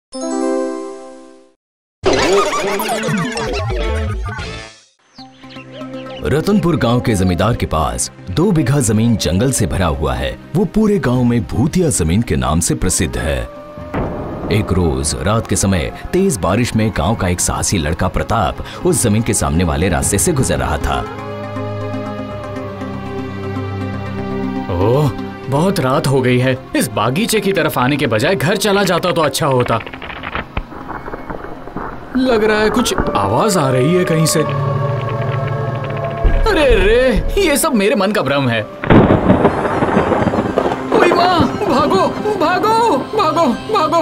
रतनपुर गांव के जमींदार के पास 2 बीघा जमीन जंगल से भरा हुआ है। वो पूरे गांव में भूतिया जमीन के नाम से प्रसिद्ध है। एक रोज रात के समय तेज बारिश में गांव का एक साहसी लड़का प्रताप उस जमीन के सामने वाले रास्ते से गुजर रहा था। ओह, बहुत रात हो गई है। इस बागीचे की तरफ आने के बजाय घर चला जाता तो अच्छा होता। लग रहा है कुछ आवाज आ रही है कहीं से। अरे रे, ये सब मेरे मन का भ्रम है। ओए माँ, भागो भागो भागो भागो।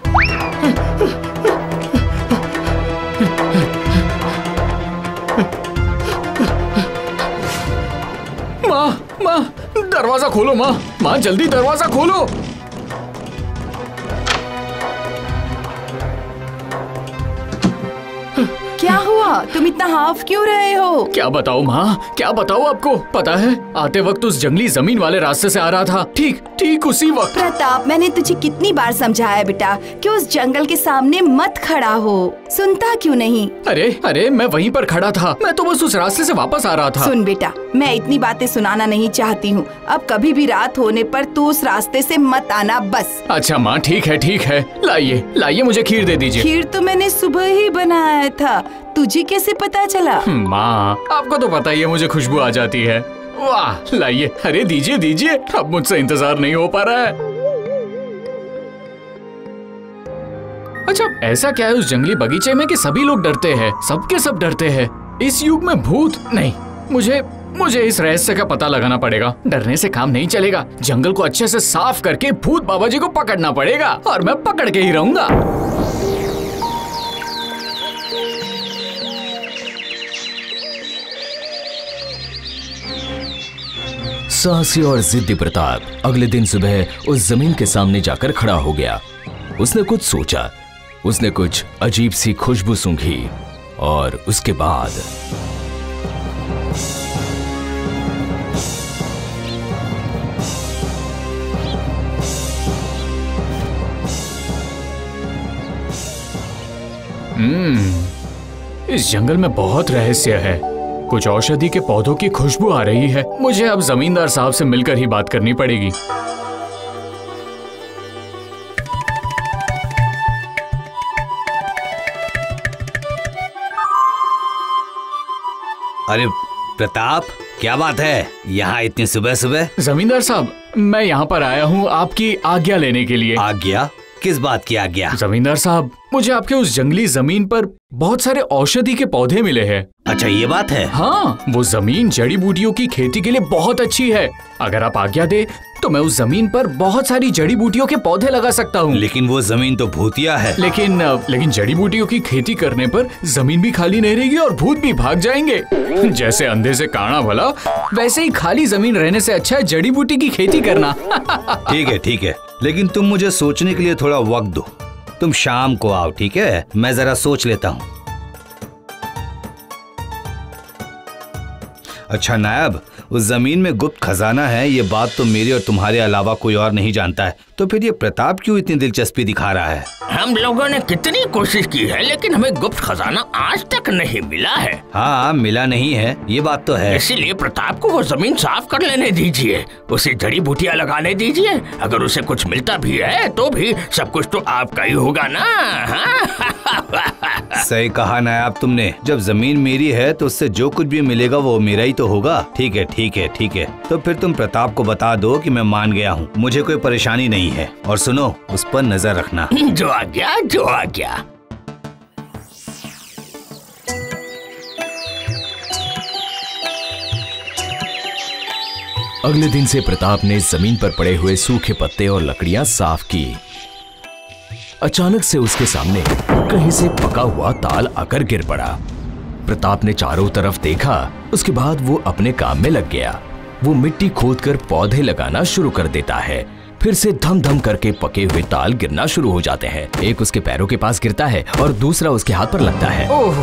माँ माँ, दरवाजा खोलो माँ, माँ जल्दी दरवाजा खोलो। क्या हुआ? तुम इतना हाफ क्यों रहे हो? क्या बताऊँ माँ, क्या बताऊँ आपको? पता है, आते वक्त उस जंगली जमीन वाले रास्ते से आ रहा था, ठीक उसी वक्त। प्रताप, मैंने तुझे कितनी बार समझाया बेटा कि उस जंगल के सामने मत खड़ा हो, सुनता क्यों नहीं? अरे मैं वहीं पर खड़ा था, मैं तो बस उस रास्ते से वापस आ रहा था। सुन बेटा, मैं इतनी बातें सुनाना नहीं चाहती हूँ। अब कभी भी रात होने पर तू उस रास्ते से मत आना, बस। अच्छा माँ, ठीक है। लाइए मुझे खीर दे दीजिए। खीर तो मैंने सुबह ही बनाया था, तुझे कैसे पता चला? माँ, आपको तो पता ही है मुझे खुशबू आ जाती है। वाह, लाइए। अरे दीजिए, अब मुझसे इंतजार नहीं हो पा रहा है। अच्छा, ऐसा क्या है उस जंगली बगीचे में कि सभी लोग डरते हैं, सबके सब डरते हैं? इस युग में भूत नहीं, मुझे इस रहस्य का पता लगाना पड़ेगा। डरने से काम नहीं चलेगा, जंगल को अच्छे से साफ करके भूत बाबा जी को पकड़ना पड़ेगा, और मैं पकड़ के ही रहूंगा। साहसी और जिद्दी प्रताप अगले दिन सुबह उस जमीन के सामने जाकर खड़ा हो गया। उसने कुछ सोचा, उसने कुछ अजीब सी खुशबू सूंघी, और उसके बाद इस जंगल में बहुत रहस्य है। कुछ औषधि के पौधों की खुशबू आ रही है। मुझे अब जमींदार साहब से मिलकर ही बात करनी पड़ेगी। अरे प्रताप, क्या बात है यहाँ इतनी सुबह सुबह? जमींदार साहब, मैं यहाँ पर आया हूँ आपकी आज्ञा लेने के लिए। आज्ञा? किस बात की आज्ञा? जमींदार साहब, मुझे आपके उस जंगली जमीन पर बहुत सारे औषधि के पौधे मिले हैं। अच्छा, ये बात है? हाँ, वो जमीन जड़ी बूटियों की खेती के लिए बहुत अच्छी है। अगर आप आज्ञा दे तो मैं उस जमीन पर बहुत सारी जड़ी बूटियों के पौधे लगा सकता हूँ। लेकिन वो जमीन तो भूतिया है। लेकिन जड़ी बूटियों की खेती करने पर जमीन भी खाली नहीं रहेगी और भूत भी भाग जाएंगे। जैसे अंधे से काना भला, वैसे ही खाली जमीन रहने से अच्छा है जड़ी बूटी की खेती करना। ठीक है, लेकिन तुम मुझे सोचने के लिए थोड़ा वक्त दो। तुम शाम को आओ, ठीक है? मैं जरा सोच लेता हूँ। अच्छा नायब, उस जमीन में गुप्त खजाना है, ये बात तो मेरे और तुम्हारे अलावा कोई और नहीं जानता है। तो फिर ये प्रताप क्यों इतनी दिलचस्पी दिखा रहा है? हम लोगों ने कितनी कोशिश की है, लेकिन हमें गुप्त खजाना आज तक नहीं मिला है। हाँ, मिला नहीं है, ये बात तो है। इसीलिए प्रताप को वो जमीन साफ कर लेने दीजिए, उसे जड़ी बूटियाँ लगाने दीजिए। अगर उसे कुछ मिलता भी है तो भी सब कुछ तो आपका ही होगा ना। सही कहा नायब तुमने। जब जमीन मेरी है तो उससे जो कुछ भी मिलेगा वो मेरा ही तो होगा। ठीक है। तो फिर तुम प्रताप को बता दो कि मैं मान गया हूँ, मुझे कोई परेशानी नहीं है। और सुनो, उस पर नजर रखना। जो आ गया। अगले दिन से प्रताप ने जमीन पर पड़े हुए सूखे पत्ते और लकड़ियां साफ की। अचानक से उसके सामने कहीं से पका हुआ ताल आकर गिर पड़ा। प्रताप ने चारों तरफ देखा, उसके बाद वो अपने काम में लग गया। वो मिट्टी खोदकर पौधे लगाना शुरू कर देता है। फिर से धम धम करके पके हुए ताल गिरना शुरू हो जाते हैं। एक उसके पैरों के पास गिरता है और दूसरा उसके हाथ पर लगता है। ओह!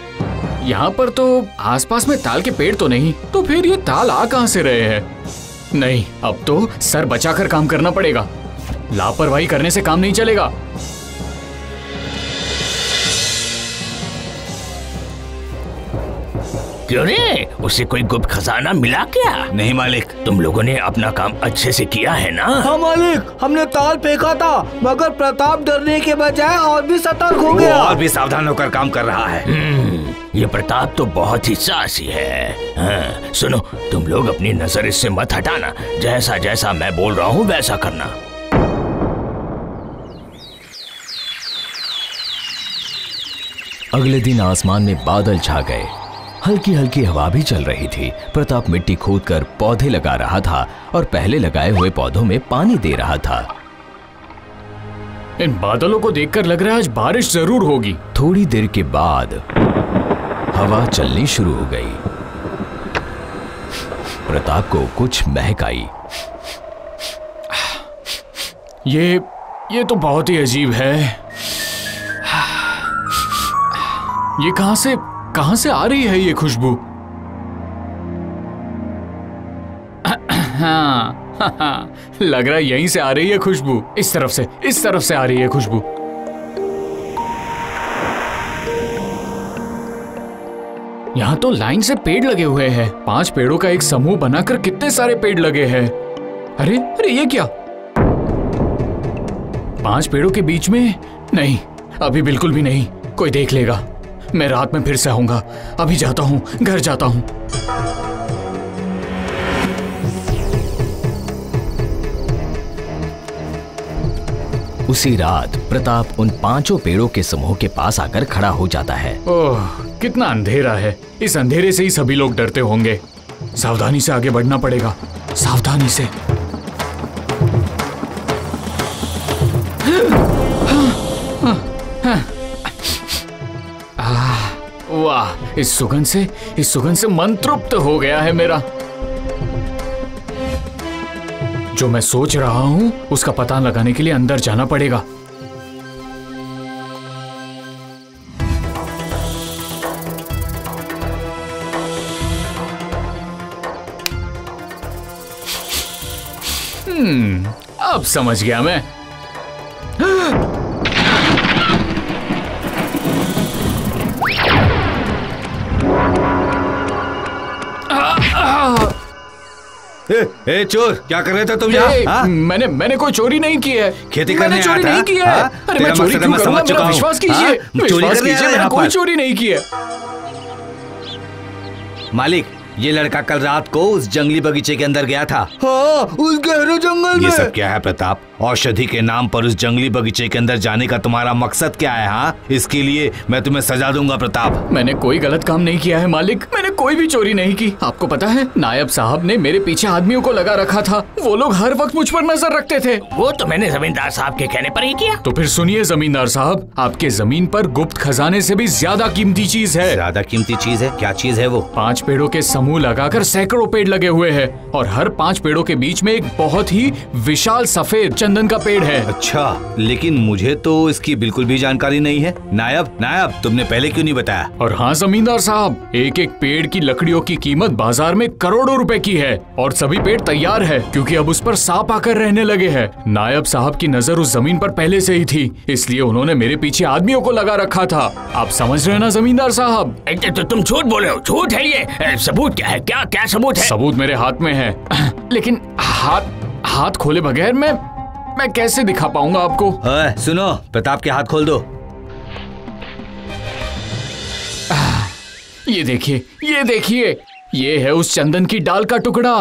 यहाँ पर तो आसपास में ताल के पेड़ तो नहीं, तो फिर ये ताल आ कहाँ से रहे हैं? नहीं, अब तो सर बचाकर काम करना पड़ेगा। लापरवाही करने से काम नहीं चलेगा। क्यों रे, उसे कोई गुप्त खजाना मिला क्या? नहीं मालिक। तुम लोगों ने अपना काम अच्छे से किया है ना? हाँ मालिक, हमने ताल फेंका था मगर प्रताप डरने के बजाय और भी सतर्क हो गया। और भी सावधान होकर काम कर रहा है। ये प्रताप तो बहुत ही साहसी है। हाँ, सुनो, तुम लोग अपनी नजर इससे मत हटाना। जैसा जैसा मैं बोल रहा हूँ वैसा करना। अगले दिन आसमान में बादल छा गए। हल्की हल्की हवा भी चल रही थी। प्रताप मिट्टी खोदकर पौधे लगा रहा था और पहले लगाए हुए पौधों में पानी दे रहा था। इन बादलों को देखकर लग रहा है आज बारिश जरूर होगी। थोड़ी देर के बाद हवा चलनी शुरू हो गई। प्रताप को कुछ महक आई। ये तो बहुत ही अजीब है। ये कहां से आ रही है ये खुशबू? हाँ, लग रहा है यहीं से आ रही है खुशबू। इस तरफ से आ रही है खुशबू। यहाँ तो लाइन से पेड़ लगे हुए हैं। 5 पेड़ों का एक समूह बनाकर कितने सारे पेड़ लगे हैं। अरे ये क्या? 5 पेड़ों के बीच में? नहीं, अभी बिल्कुल भी नहीं। कोई देख लेगा। मैं रात में फिर से आऊंगा। अभी जाता हूं, घर जाता हूं। उसी रात प्रताप उन 5 पेड़ों के समूह के पास आकर खड़ा हो जाता है। ओह, कितना अंधेरा है। इस अंधेरे से ही सभी लोग डरते होंगे। सावधानी से आगे बढ़ना पड़ेगा, सावधानी से। वाह, इस सुगंध से मन तृप्त हो गया है मेरा। जो मैं सोच रहा हूं उसका पता लगाने के लिए अंदर जाना पड़ेगा। अब समझ गया मैं। ए चोर, क्या कर रहे थे तुम यहाँ? मैंने कोई चोरी नहीं की है। खेती करने मैंने चोरी नहीं की है। अरे मैं चोरी क्यों करूंगा? मेरा विश्वास कीजिए, विश्वास कीजिए, मैंने कोई चोरी नहीं की है। मालिक, ये लड़का कल रात को उस जंगली बगीचे के अंदर गया था। हाँ, उस गहरे जंगल में। ये सब क्या है प्रताप? औषधि के नाम पर उस जंगली बगीचे के अंदर जाने का तुम्हारा मकसद क्या है? हाँ, इसके लिए मैं तुम्हें सजा दूंगा प्रताप। मैंने कोई गलत काम नहीं किया है मालिक। मैंने कोई भी चोरी नहीं की। आपको पता है, नायब साहब ने मेरे पीछे आदमियों को लगा रखा था। वो लोग हर वक्त मुझ पर नजर रखते थे। वो तो मैंने जमींदार साहब के कहने पर ही किया। तो फिर सुनिए जमींदार साहब, आपके जमीन पर गुप्त खजाने से भी ज्यादा कीमती चीज है। ज्यादा कीमती चीज है? क्या चीज है वो? 5 पेड़ों के समूह लगाकर सैकड़ों पेड़ लगे हुए हैं और हर 5 पेड़ों के बीच में एक बहुत ही विशाल सफेद चंदन का पेड़ है। अच्छा, लेकिन मुझे तो इसकी बिल्कुल भी जानकारी नहीं है। नायब, तुमने पहले क्यों नहीं बताया? और हाँ जमींदार साहब, एक एक पेड़ की लकड़ियों की कीमत बाजार में करोड़ों रुपए की है और सभी पेड़ तैयार है क्योंकि अब उस पर सांप आकर रहने लगे हैं। नायब साहब की नजर उस जमीन पर पहले से ही थी, इसलिए उन्होंने मेरे पीछे आदमियों को लगा रखा था। आप समझ रहे हैं ना जमींदार साहब? तो तुम झूठ बोल रहे हो। झूठ है ये। सबूत क्या है? क्या सबूत है? सबूत मेरे हाथ में है, लेकिन हाथ खोले बगैर मैं कैसे दिखा पाऊंगा आपको? सुनो, प्रताप के हाथ खोल दो। ये देखिए, ये है उस चंदन की डाल का टुकड़ा।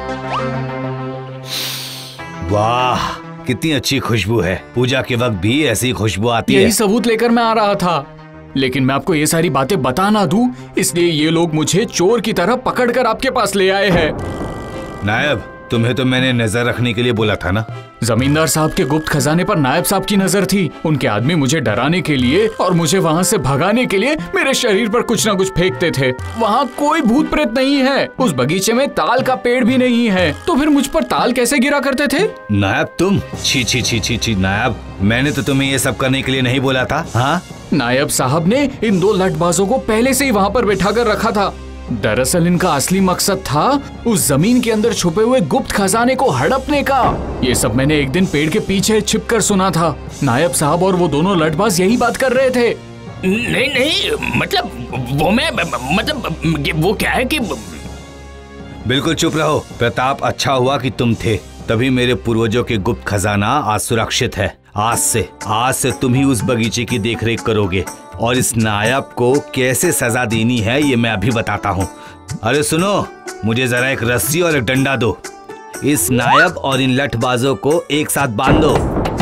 वाह, कितनी अच्छी खुशबू है। पूजा के वक्त भी ऐसी खुशबू आती है। यही सबूत लेकर मैं आ रहा था, लेकिन मैं आपको ये सारी बातें बता ना दूं, इसलिए ये लोग मुझे चोर की तरह पकड़कर आपके पास ले आए हैं। नायब, तुम्हें तो मैंने नजर रखने के लिए बोला था ना। जमींदार साहब के गुप्त खजाने पर नायब साहब की नजर थी। उनके आदमी मुझे डराने के लिए और मुझे वहाँ से भगाने के लिए मेरे शरीर पर कुछ न कुछ फेंकते थे। वहाँ कोई भूत प्रेत नहीं है। उस बगीचे में ताल का पेड़ भी नहीं है, तो फिर मुझ पर ताल कैसे गिरा करते थे? नायब तुम, छी नायब, मैंने तो तुम्हें ये सब करने के लिए नहीं बोला था। हाँ, नायब साहब ने इन 2 लठबाजों को पहले से ही वहाँ पर बैठा कर रखा था। वो लोग हर वक्त मुझ पर नजर रखते थे। वहाँ कोई भूत प्रेत नहीं है। उस बगीचे में ताल का पेड़ भी नहीं है, तो फिर मुझ पर ताल कैसे गिरा करते थे? नायब तुम, छी नायब, मैंने तो तुम्हें ये सब करने के लिए नहीं बोला था। हाँ, नायब साहब ने इन 2 लठबाजों को पहले से ही वहाँ पर बैठा कर रखा था। दरअसल इनका असली मकसद था उस जमीन के अंदर छुपे हुए गुप्त खजाने को हड़पने का। ये सब मैंने एक दिन पेड़ के पीछे छिपकर सुना था। नायब साहब और वो दोनों लठबाज यही बात कर रहे थे। नहीं, मतलब वो मैं मतलब वो क्या है कि बिल्कुल चुप रहो प्रताप। अच्छा हुआ कि तुम थे, तभी मेरे पूर्वजों के गुप्त खजाना आज सुरक्षित है। आज से तुम ही उस बगीचे की देखरेख करोगे और इस नायब को कैसे सजा देनी है ये मैं अभी बताता हूँ। अरे सुनो, मुझे जरा एक रस्सी और एक डंडा दो। इस नायब और इन लठबाजों को एक साथ बांध दो।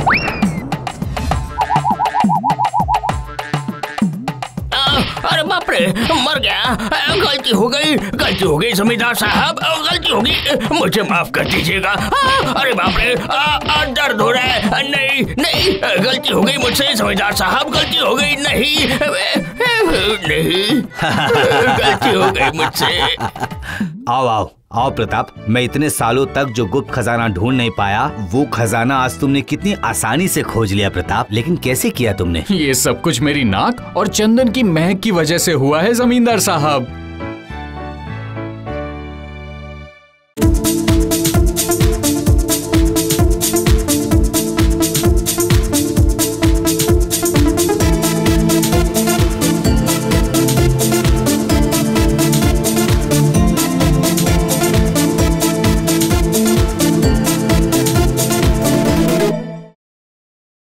अरे बाप रे, मर गया। गलती हो गई जमींदार साहब, गलती हो गई, मुझे माफ कर दीजिएगा। अरे बाप रे, दर्द हो रहा है। नहीं, गलती हो गई मुझसे जमींदार साहब, गलती हो गई। नहीं, गलती हो गई मुझसे। आओ प्रताप, मैं इतने सालों तक जो गुप्त खजाना ढूंढ नहीं पाया वो खजाना आज तुमने कितनी आसानी से खोज लिया प्रताप। लेकिन कैसे किया तुमने? ये सब कुछ मेरी नाक और चंदन की महक की वजह से हुआ है जमींदार साहब।